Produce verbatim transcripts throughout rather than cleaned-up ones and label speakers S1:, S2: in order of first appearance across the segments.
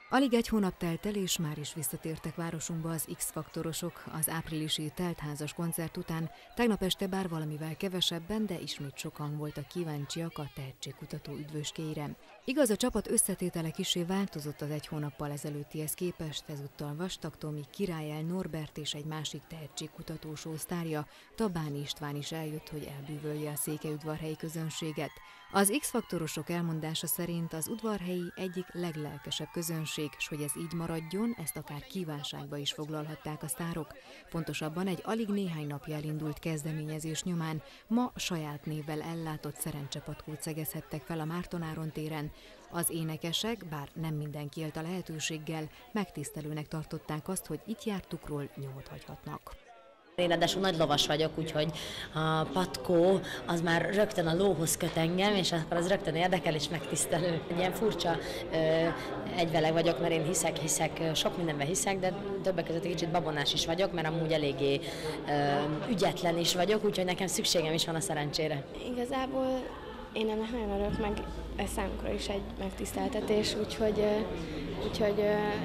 S1: Alig egy hónap telt el, és már is visszatértek városunkba az X-faktorosok az áprilisi teltházas koncert után. Tegnap este bár valamivel kevesebben, de ismét sokan voltak kíváncsiak a tehetségkutató üdvöskéire. Igaz, a csapat összetétele kissé változott az egy hónappal ezelőttihez képest, ezúttal Vastag Tomi, Királyel Norbert és egy másik tehetségkutató showsztárja, Tabáni István is eljött, hogy elbűvölje a székelyudvarhelyi közönséget. Az X-faktorosok elmondása szerint az udvarhelyi egyik leglelkesebb közönség, s hogy ez így maradjon, ezt akár kívánságba is foglalhatták a sztárok. Pontosabban egy alig néhány napja elindult kezdeményezés nyomán ma saját névvel ellátott szerencsepatkót szegezhettek fel a Márton-Áron téren. Az énekesek, bár nem mindenki élt a lehetőséggel, megtisztelőnek tartották azt, hogy itt jártukról nyomot hagyhatnak.
S2: Én ráadásul nagy lovas vagyok, úgyhogy a patkó az már rögtön a lóhoz köt engem, és akkor az rögtön érdekel és megtisztelő. Egy ilyen furcsa ö, egyveleg vagyok, mert én hiszek, hiszek, sok mindenben hiszek, de többek között egy kicsit babonás is vagyok, mert amúgy eléggé ö, ügyetlen is vagyok, úgyhogy nekem szükségem is van a szerencsére.
S3: Igazából én ennek nagyon örülök, meg ez számukra is egy megtiszteltetés, úgyhogy, úgyhogy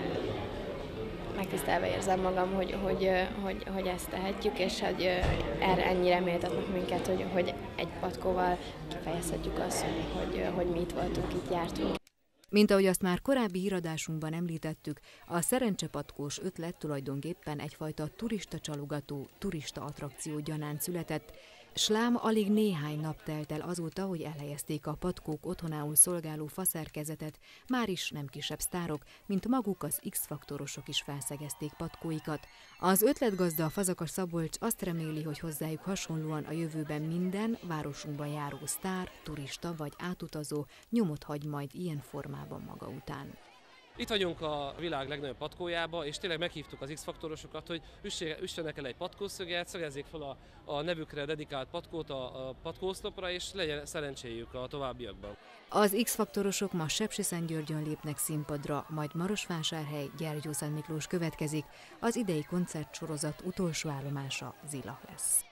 S3: megtisztelve érzem magam, hogy, hogy, hogy, hogy ezt tehetjük, és hogy erre ennyire méltatnak minket, hogy, hogy egy patkóval kifejezhetjük azt, hogy, hogy mi itt voltunk, itt jártunk.
S1: Mint ahogy azt már korábbi híradásunkban említettük, a szerencsepatkós ötlet tulajdonképpen egyfajta turista csalogató, turista attrakció gyanánt született, s lám alig néhány nap telt el azóta, hogy elhelyezték a patkók otthonául szolgáló faszerkezetet, már is nem kisebb sztárok, mint maguk az X-faktorosok is felszegezték patkóikat. Az ötletgazda Fazakas Szabolcs azt reméli, hogy hozzájuk hasonlóan a jövőben minden városunkban járó sztár, turista vagy átutazó nyomot hagy majd ilyen formában maga után.
S4: Itt vagyunk a világ legnagyobb patkójába, és tényleg meghívtuk az X-faktorosokat, hogy üssenek el egy patkószöget, szögezzék fel a, a nevükre dedikált patkót a, a patkóoszlopra, és legyen szerencséjük a továbbiakban.
S1: Az X-faktorosok ma Sepsiszentgyörgyön lépnek színpadra, majd Marosvásárhely, Gyergyószentmiklós következik, az idei koncertsorozat utolsó állomása Zilah lesz.